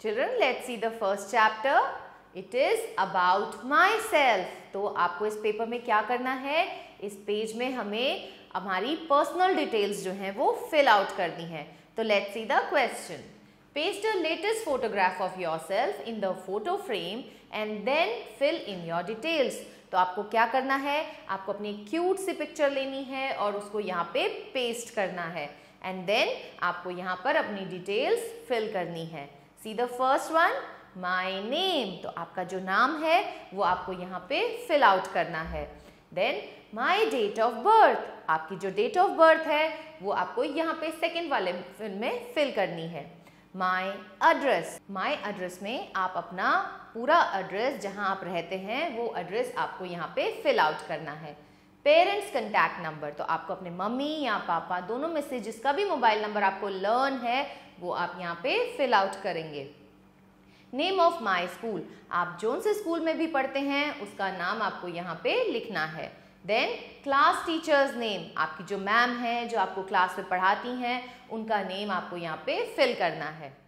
Children, let's see the first chapter. It is about myself. तो आपको इस paper में क्या करना है, इस पेज में हमें हमारी पर्सनल डिटेल्स जो हैं वो फिल आउट करनी है. तो let's see the question. Paste the latest photograph of yourself in the photo frame and then fill in your details. तो आपको क्या करना है, आपको अपनी क्यूट सी पिक्चर लेनी है और उसको यहाँ पे पेस्ट करना है एंड देन आपको यहाँ पर अपनी डिटेल्स फिल करनी है. See the first one, my name. तो आपका जो नाम है वो आपको यहाँ पे फिल आउट करना है. Then my date of birth. आपकी जो डेट ऑफ बर्थ है वो आपको यहाँ पे सेकेंड वाले फिल में फिल करनी है. माई एड्रेस. माई एड्रेस में आप अपना पूरा एड्रेस जहाँ आप रहते हैं वो एड्रेस आपको यहाँ पे फिल आउट करना है. Parents contact number. तो आपको अपने मम्मी या पापा दोनों में से जिसका भी मोबाइल नंबर आपको लर्न है वो आप यहाँ पे फिल आउट करेंगे. Name of my school. आप जोन से स्कूल में भी पढ़ते हैं उसका नाम आपको यहाँ पे लिखना है. Then class teacher's name. आपकी जो मैम है जो आपको क्लास में पढ़ाती हैं उनका नेम आपको यहाँ पे फिल करना है.